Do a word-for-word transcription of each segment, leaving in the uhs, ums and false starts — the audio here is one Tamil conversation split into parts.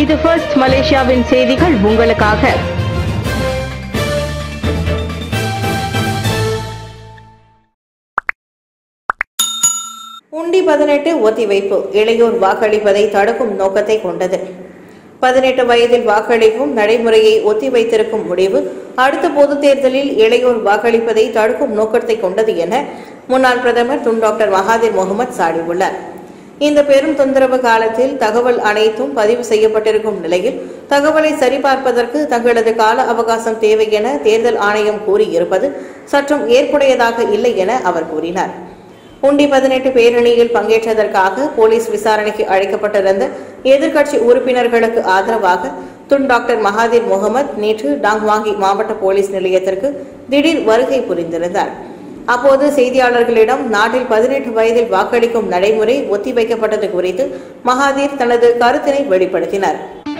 இது ஃபர்ஸ்ட் மலேசியாவின் செய்திகள் உங்களுக்காக. உண்டி பதினெட்டு ஒத்திவைப்பு இளையோர் வாக்களிப்பதை தடுக்கும் நோக்கத்தை கொண்டது. பதினெட்டு வயதில் வாக்களிக்கும் நடைமுறையை ஒத்திவைத்திருக்கும் முடிவு அடுத்த பொதுத் தேர்தலில் இளையோர் வாக்களிப்பதை தடுக்கும் நோக்கத்தை கொண்டது என முன்னாள் பிரதமர் துன் டாக்டர் மகாதீர் முகமது சாடியுள்ளார். இந்த பெரும் தொந்தரவு காலத்தில் தகவல் அனைத்தும் பதிவு செய்யப்பட்டிருக்கும் நிலையில் தகவலை சரிபார்ப்பதற்கு தங்களது கால அவகாசம் தேவை என தேர்தல் ஆணையம் கூறியிருப்பது சற்றும் ஏற்புடையதாக இல்லை என அவர் கூறினார். உண்டி பதினெட்டு பேரணியில் பங்கேற்றதற்காக போலீஸ் விசாரணைக்கு அழைக்கப்பட்டிருந்த எதிர்க்கட்சி உறுப்பினர்களுக்கு ஆதரவாக துன் டாக்டர் மகாதீர் முகமது நேற்று டாங்வாங்கி மாவட்ட போலீஸ் நிலையத்திற்கு திடீர் வருகை புரிந்திருந்தார். அப்போது செய்தியாளர்களிடம் நாட்டில் பதினெட்டு வயதில் வாக்களிக்கும் நடைமுறை ஒத்திவைக்கப்பட்டது குறித்து மகாதீர் தனது கருத்தினை வெளிப்படுத்தினார்.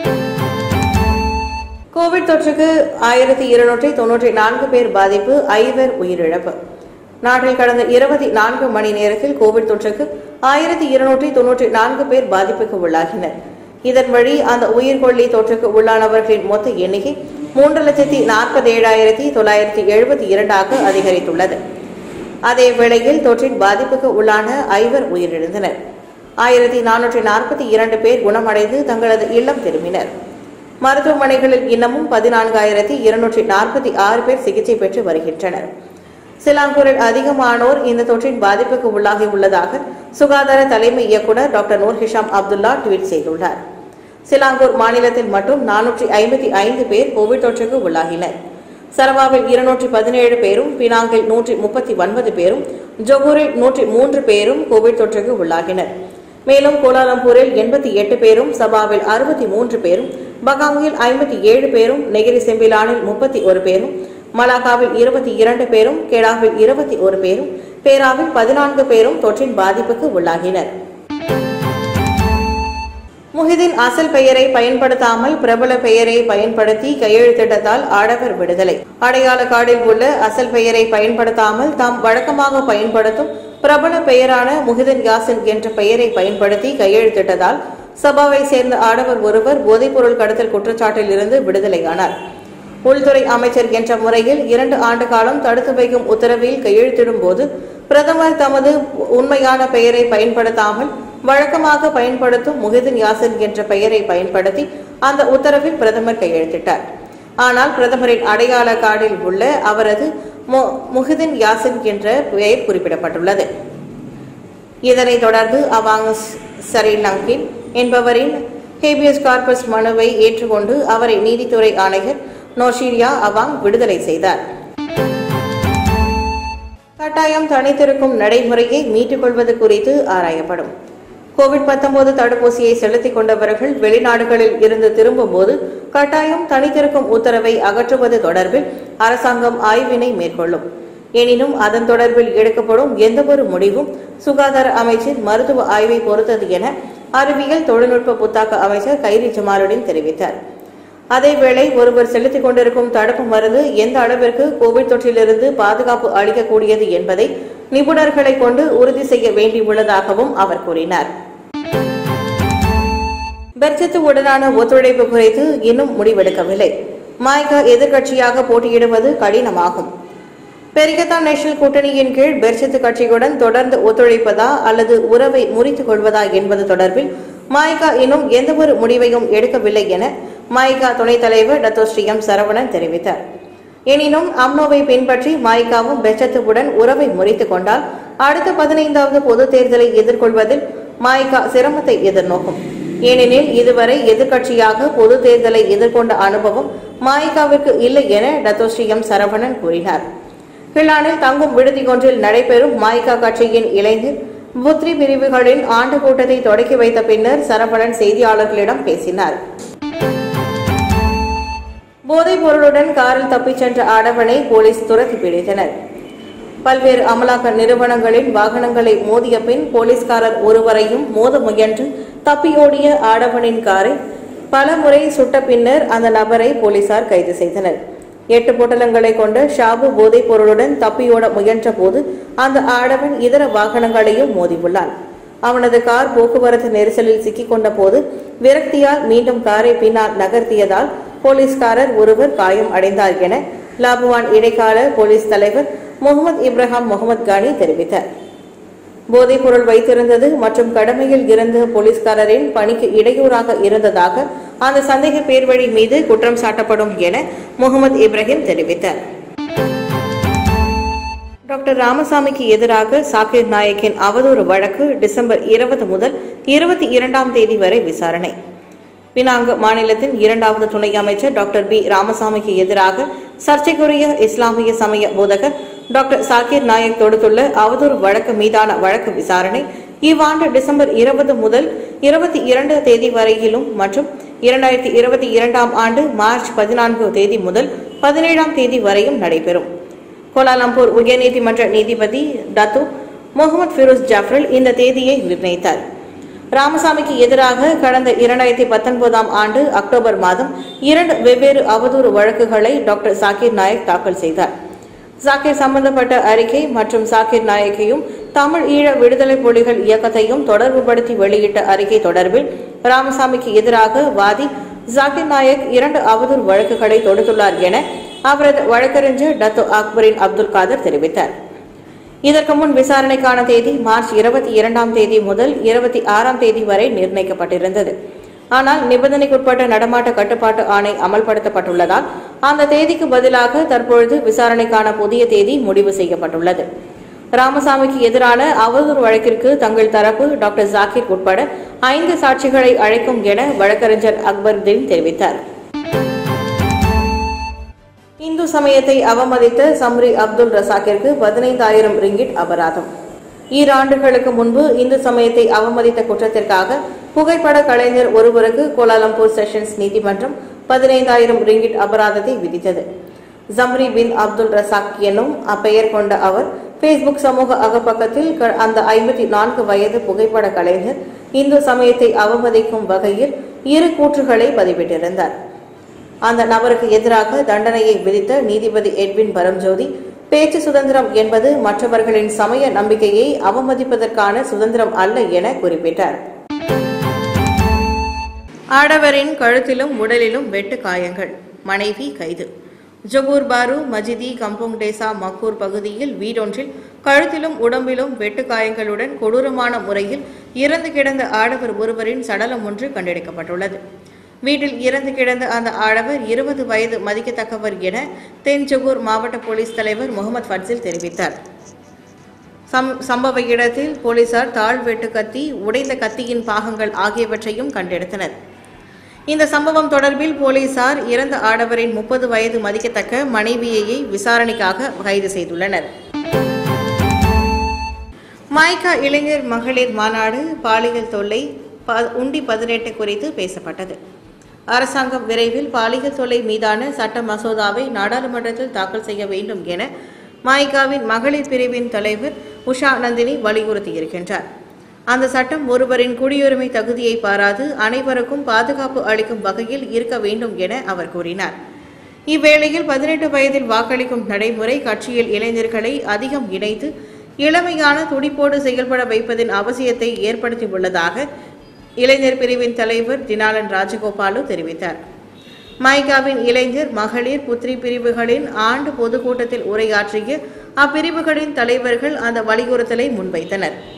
கோவிட் தொற்றுக்கு ஆயிரத்தி இருநூற்றி தொன்னூற்றி நான்கு பேர் பாதிப்பு, ஐவர் உயிரிழப்பு. நாட்டில் கடந்த இருபத்தி நான்கு மணி நேரத்தில் கோவிட் தொற்றுக்கு ஆயிரத்தி இருநூற்றி தொன்னூற்றி நான்கு பேர் பாதிப்புக்கு உள்ளாகினர். இதன் வழி அந்த உயிர்கொல்லி தொற்றுக்கு உள்ளானவர்களின் மொத்த எண்ணிக்கை மூன்று லட்சத்தி நாற்பத்தி ஏழாயிரத்தி தொள்ளாயிரத்தி எழுபத்தி இரண்டாக அதிகரித்துள்ளது. அதே வேளையில் தொற்றின் பாதிப்புக்கு உள்ளான ஐவர் உயிரிழந்தனர். ஆயிரத்தி நானூற்றி நாற்பத்தி இரண்டு பேர் குணமடைந்து தங்களது இல்லம் திரும்பினர். மருத்துவமனைகளில் இன்னமும் பதினான்காயிரத்தி இருநூற்றி நாற்பத்தி ஆறு பேர் சிகிச்சை பெற்று வருகின்றனர். சிலாங்கூரில் அதிகமானோர் இந்த தொற்றின் பாதிப்புக்கு உள்ளாகி உள்ளதாக சுகாதார தலைமை இயக்குநர் doctor Noor Hisham Abdullah tweet செய்துள்ளார். சிலாங்கூர் மாநிலத்தில் மட்டும் நானூற்றி ஐம்பத்தி ஐந்து பேர் கோவிட் தொற்றுக்கு உள்ளாகினர். சரவாவில் இருநூற்றி பதினேழு பேரும், பினாங்கில் நூற்றி முப்பத்தி ஒன்பது பேரும், ஜொகூரில் நூற்றி மூன்று பேரும் கோவிட் தொற்றுக்கு உள்ளாகினர். மேலும் கோலாலம்பூரில் எண்பத்தி எட்டு பேரும், சபாவில் அறுபத்தி மூன்று பேரும், பகாங்கில் ஐம்பத்தி ஏழு பேரும், நெகிரி செம்பிலானில் முப்பத்தி ஒரு பேரும், மலாக்காவில் இருபத்தி இரண்டு பேரும், கெடாவில் இருபத்தி ஒரு பேரும், பேராவில் பதினான்கு பேரும் தொற்றின் பாதிப்புக்கு உள்ளாகினர். முஹிதின் அசல் பெயரை பயன்படுத்தாமல் பிரபல பெயரை பயன்படுத்தி கையெழுத்திட்டதால் ஆடவர் விடுதலை. அடையாள கார்டில் உள்ள அசல் பெயரை பயன்படுத்தாமல் தாம் வழக்கமாக பயன்படுத்தும் பிரபல பெயரான முஹிதின் யாசின் என்ற பெயரை பயன்படுத்தி கையெழுத்திட்டதால் சபாவை சேர்ந்த ஆடவர் ஒருவர் போதைப்பொருள் கடத்தல் குற்றச்சாட்டில் இருந்து விடுதலையானார். உள்துறை அமைச்சர் என்ற முறையில் இரண்டு ஆண்டு காலம் தடுத்து வைக்கும் உத்தரவில் கையெழுத்திடும் போது பிரதமர் தமது உண்மையான பெயரை பயன்படுத்தாமல் வழக்கமாக பயன்படுத்தும் முஹிதின் யாசின் என்ற பெயரை பயன்படுத்தி அந்த உத்தரவில் பிரதமர் கையெழுத்திட்டார். ஆனால் பிரதமரின் அடையாள கார்டில் உள்ள அவரது முஹிதின் யாசின் என்ற பெயர் குறிப்பிடப்பட்டுள்ளது. இதனைத் தொடர்ந்து அவாங் சரிலங்கின் என்பவரின் ஹேபியஸ் கார்பஸ் மனுவை ஏற்றுக்கொண்டு அவரை நீதித்துறை ஆணையர் நோஷிரியா அவாங் விடுதலை செய்தார். கட்டாயம் தனித்திருக்கும் நடைமுறையை மீட்டுக் கொள்வது குறித்து ஆராயப்படும். கோவிட் பத்தொன்பது தடுப்பூசியை செலுத்திக் கொண்டவர்கள் வெளிநாடுகளில் இருந்து திரும்பும் போது கட்டாயம் தனித்திருக்கும் உத்தரவை அகற்றுவது தொடர்பில் அரசாங்கம் ஆய்வினை மேற்கொள்ளும். எனினும் அதன் தொடர்பில் எடுக்கப்படும் எந்தவொரு முடிவும் சுகாதார அமைச்சின் மருத்துவ ஆய்வை பொறுத்தது என அறிவியல் தொழில்நுட்ப புத்தாக்க அமைச்சர் கைரி ஜமாலுடன் தெரிவித்தார். அதேவேளை ஒருவர் செலுத்திக் கொண்டிருக்கும் தடுப்பு மருந்து எந்த அளவிற்கு கோவிட் தொற்றிலிருந்து பாதுகாப்பு அளிக்கக்கூடியது என்பதை நிபுணர்களை கொண்டு உறுதி செய்ய வேண்டியுள்ளதாகவும் அவர் கூறினார். பெர்ஜத்து உடனான ஒத்துழைப்பு குறித்து இன்னும் முடிவெடுக்கவில்லை. மாய்கா எதிர்க்கட்சியாக போட்டியிடுவது கடினமாகும். பெரிகத்தான் நேஷனல் கூட்டணியின் கீழ் பெர்ஜத்து கட்சியுடன் தொடர்ந்து ஒத்துழைப்பதா அல்லது உறவை முறித்துக் கொள்வதா என்பது தொடர்பில் மாய்கா இன்னும் எந்தவொரு முடிவையும் எடுக்கவில்லை என மாய்கா துணைத் தலைவர் டத்தோ ஸ்ரீ எம் சரவணன் தெரிவித்தார். எனினும் அம்னோவை பின்பற்றி மாய்காவும் பெர்ஜத்துவுடன் உறவை முறித்துக் கொண்டால் அடுத்த பதினைந்தாவது பொது தேர்தலை எதிர்கொள்வதில் மாய்கா சிரமத்தை எதிர்நோக்கும். ஏனெனில் இதுவரை எதிர்க்கட்சியாக பொது தேர்தலை எதிர்கொண்ட அனுபவம் மாய்காவிற்கு இல்லை என டத்தோ ஸ்ரீ எம் சரவணன் கூறினார். கிளானில் தங்கும் விடுதி ஒன்றில் நடைபெறும் மாய்கா கட்சியின் இளைஞர் புத்ரி பிரிவுகளின் ஆண்டு கூட்டத்தை தொடக்கி வைத்த பின்னர் சரவணன் செய்தியாளர்களிடம் பேசினார். போதைப் பொருளுடன் காரில் தப்பிச் சென்ற ஆடவனை போலீஸ் துரத்தி பிடித்தனர். பல்வேறு அமலாக்க நிறுவனங்களின் வாகனங்களை மோதிய பின் போலீஸ்காரர் ஒருவரையும் மோத முயன்று தப்பியோடிய ஆடவனின் காரை பல முறை சுட்ட பின்னர் அந்த நபரை போலீசார் கைது செய்தனர். எட்டு பொட்டலங்களை கொண்ட ஷாபு போதைப் பொருளுடன் தப்பியோட முயன்ற போது அந்த ஆடவன் இதர வாகனங்களையும் மோதியுள்ளான். அவனது கார் போக்குவரத்து நெரிசலில் சிக்கிக்கொண்ட போது விரக்தியால் மீண்டும் காரை பின்னால் நகர்த்தியதால் போலீஸ்காரர் ஒருவர் காயம் அடைந்தார் என லாபுவான் இடைக்கால போலீஸ் தலைவர் முகமது இப்ராஹிம் முகமது கானி தெரிவித்தார். போதைப் பொருள் வைத்திருந்தது மற்றும் கடமையில் இருந்த போலீஸ்காரரின் பணிக்கு இடையூறாக இருந்ததாக அந்த சந்தேக பேர்வழி மீது குற்றம் சாட்டப்படும் என முகமது இப்ராஹிம் தெரிவித்தார். டாக்டர் ராமசாமிக்கு எதிராக சாக்கிர் நாயக்கின் அவதூறு வழக்கு டிசம்பர் இருபது முதல் இருபத்தி இரண்டாம் தேதி வரை விசாரணை. பினாங்கு மாநிலத்தின் இரண்டாவது துணை அமைச்சர் டாக்டர் பி ராமசாமிக்கு எதிராக சர்ச்சைக்குரிய இஸ்லாமிய சமய போதகர் டாக்டர் சாக்கிர் நாயக் தொடுத்துள்ள அவதூறு வழக்கு மீதான வழக்கு விசாரணை இவ்வாண்டு டிசம்பர் இருபது முதல் இருபத்தி இரண்டு தேதி வரையிலும் மற்றும் இரண்டாயிரத்தி இருபத்தி இரண்டாம் ஆண்டு மார்ச் பதினான்கு தேதி முதல் பதினேழாம் தேதி வரையும் நடைபெறும். கோலாலம்பூர் உயர்நீதிமன்ற நீதிபதி டத்து முகமது ஃபிரோஸ் ஜாஃப்ரில் இந்த தேதியை நிர்ணயித்தார். ராமசாமிக்கு எதிராக கடந்த இரண்டாயிரத்தி பத்தொன்பதாம் ஆண்டு அக்டோபர் மாதம் இரண்டு வெவ்வேறு அவதூறு வழக்குகளை டாக்டர் சாக்கிர் நாயக் தாக்கல் செய்தார். சாக்கிர் சம்பந்தப்பட்ட அறிக்கை மற்றும் சாக்கிர் நாயக்கையும் தமிழ் ஈழ விடுதலை புலிகள் இயக்கத்தையும் தொடர்புபடுத்தி வெளியிட்ட அறிக்கை தொடர்பில் ராமசாமிக்கு எதிராக வாதி ஜாக்கிர் நாயக் இரண்டு அவதூறு வழக்குகளை தொடுத்துள்ளார் என அவரது வழக்கறிஞர் டத்து அக்பரின் அப்துல் காதர் தெரிவித்தார். இதற்கு முன் விசாரணைக்கான தேதி மார்ச் இருபத்தி இரண்டாம் தேதி முதல் இருபத்தி ஆறாம் தேதி வரை நிர்ணயிக்கப்பட்டிருந்தது. ஆனால் நிபந்தனைக்குட்பட்ட நடமாட்ட கட்டுப்பாட்டு ஆணை அமல்படுத்தப்பட்டுள்ளதால் அந்த தேதிக்கு பதிலாக தற்பொழுது விசாரணைக்கான புதிய தேதி முடிவு செய்யப்பட்டுள்ளது. ராமசாமிக்கு எதிரான அவதூறு வழக்கிற்கு தங்கள் தரப்பு டாக்டர் ஜாக்கிர் உட்பட ஐந்து சாட்சிகளை அழைக்கும் என வழக்கறிஞர் அக்பருதீன் தெரிவித்தார். இந்து சமயத்தை அவமதித்த சம்ரி அப்துல் ரசாக்கிற்கு பதினைந்தாயிரம் ரிங்கிட் அபராதம். ஈராண்டுகளுக்கு முன்பு இந்து சமயத்தை அவமதித்த குற்றத்திற்காக புகைப்பட கலைஞர் ஒருவருக்கு கோலாலம்பூர் செஷன்ஸ் நீதிமன்றம் பதினைந்தாயிரம் ரிங்கிட் அபராதத்தை விதித்தது. ஜம்ரி பின் அப்துல் ரசாக் என்னும் அப்பெயர் கொண்ட அவர் பேஸ்புக் சமூக அகப்பக்கத்தில் அந்த ஐம்பத்தி நான்கு வயது புகைப்பட கலைஞர் இந்து சமயத்தை அவமதிக்கும் வகையில் இரு கூற்றுகளை பதிவிட்டிருந்தார். அந்த நபருக்கு எதிராக தண்டனையை விதித்த நீதிபதி எட்வின் பரம்ஜோதி பேச்சு சுதந்திரம் என்பது மற்றவர்களின் சமய நம்பிக்கையை அவமதிப்பதற்கான சுதந்திரம் அல்ல என குறிப்பிட்டார். ஆடவரின் கழுத்திலும் உடலிலும் வெட்டு காயங்கள், மனைவி கைது. ஜொகூர் பாரு மஜிதி கம்போங் டேசா மக்கூர் பகுதியில் வீடொன்றில் கழுத்திலும் உடம்பிலும் வெட்டு காயங்களுடன் கொடூரமான முறையில் இறந்து கிடந்த ஆடவர் ஒருவரின் சடலம் ஒன்று கண்டெடுக்கப்பட்டுள்ளது. வீட்டில் இறந்து கிடந்த அந்த ஆடவர் இருபது வயது மதிக்கத்தக்கவர் என தென் ஜொகூர் மாவட்ட போலீஸ் தலைவர் முகமது ஃபட்சில் தெரிவித்தார். சம்பவ இடத்தில் போலீசார் தாழ் வெட்டு கத்தி, உடைந்த கத்தியின் பாகங்கள் ஆகியவற்றையும் கண்டெடுத்தனர். இந்த சம்பவம் தொடர்பில் போலீசார் இறந்த ஆடவரின் முப்பது வயது மதிக்கத்தக்க மனைவியை விசாரணைக்காக கைது செய்துள்ளனர். மாய்கா இளைஞர் மகளிர் மாநாடு பாலியல் தொல்லை உண்டி பதினெட்டு குறித்து பேசப்பட்டது. அரசாங்கம் விரைவில் பாலியல் தொல்லை மீதான சட்ட மசோதாவை நாடாளுமன்றத்தில் தாக்கல் செய்ய வேண்டும் என மாய்காவின் மகளிர் பிரிவின் தலைவர் உஷா நந்தினி வலியுறுத்தியிருக்கின்றார். அந்த சட்டம் ஒருவரின் குடியுரிமை தகுதியை பாராது அனைவருக்கும் பாதுகாப்பு அளிக்கும் வகையில் இருக்க வேண்டும் என அவர் கூறினார். இவ்வேளையில் பதினெட்டு வயதில் வாக்களிக்கும் நடைமுறை கட்சியில் இளைஞர்களை அதிகம் இணைத்து இளமையான துடிப்போடு செயல்பட வைப்பதின் அவசியத்தை ஏற்படுத்தியுள்ளதாக இளைஞர் பிரிவின் தலைவர் தினாலன் ராஜகோபாலு தெரிவித்தார். மைகாவின் இளைஞர் மகளிர் புத்ரி பிரிவுகளின் ஆண்டு பொதுக்கூட்டத்தில் உரையாற்றிய அப்பிரிவுகளின் தலைவர்கள் அந்த வலியுறுத்தலை முன்வைத்தனர்.